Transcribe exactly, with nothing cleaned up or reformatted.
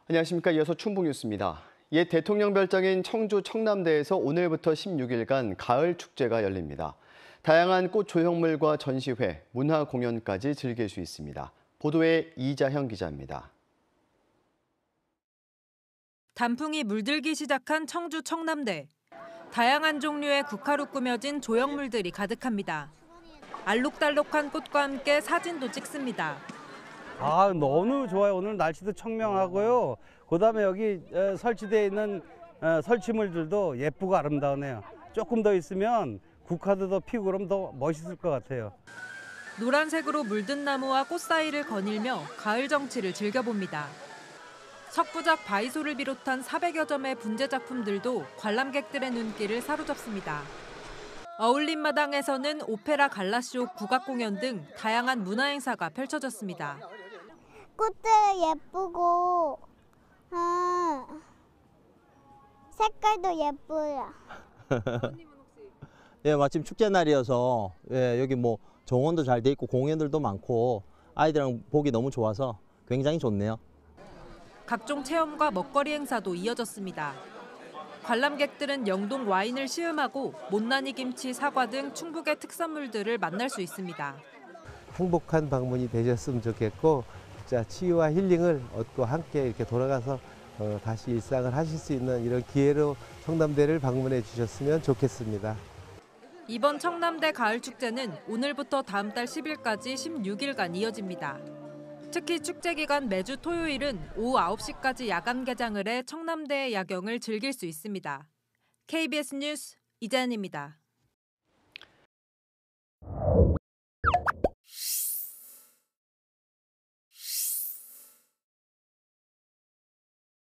안녕하십니까. 이어서 충북 뉴스입니다. 옛 대통령 별장인 청주 청남대에서 오늘부터 십육 일간 가을 축제가 열립니다. 다양한 꽃 조형물과 전시회, 문화 공연까지 즐길 수 있습니다. 보도에 이자형 기자입니다. 단풍이 물들기 시작한 청주 청남대. 다양한 종류의 국화로 꾸며진 조형물들이 가득합니다. 알록달록한 꽃과 함께 사진도 찍습니다. 아, 너무 좋아요. 오늘 날씨도 청명하고요. 그다음에 여기 설치되어 있는 설치물들도 예쁘고 아름다우네요. 조금 더 있으면 국화도 더 피고 그러면 더 멋있을 것 같아요. 노란색으로 물든 나무와 꽃 사이를 거닐며 가을 정취를 즐겨봅니다. 석부작 바이소를 비롯한 사백여 점의 분재 작품들도 관람객들의 눈길을 사로잡습니다. 어울림마당에서는 오페라 갈라쇼, 국악 공연 등 다양한 문화 행사가 펼쳐졌습니다. 꽃들 예쁘고 아, 색깔도 예뻐요. 예, 마침 축제 날이어서 예, 여기 뭐 정원도 잘 돼 있고 공연들도 많고 아이들이랑 보기 너무 좋아서 굉장히 좋네요. 각종 체험과 먹거리 행사도 이어졌습니다. 관람객들은 영동 와인을 시음하고 못난이 김치, 사과 등 충북의 특산물들을 만날 수 있습니다. 행복한 방문이 되셨으면 좋겠고, 자, 치유와 힐링을 얻고 함께 이렇게 돌아가서 어, 다시 일상을 하실 수 있는 이런 기회로 청남대를 방문해 주셨으면 좋겠습니다. 이번 청남대 가을축제는 오늘부터 다음 달 십 일까지 십육 일간 이어집니다. 특히 축제 기간 매주 토요일은 오후 아홉 시까지 야간 개장을 해 청남대의 야경을 즐길 수 있습니다. 케이비에스 뉴스 이자연입니다.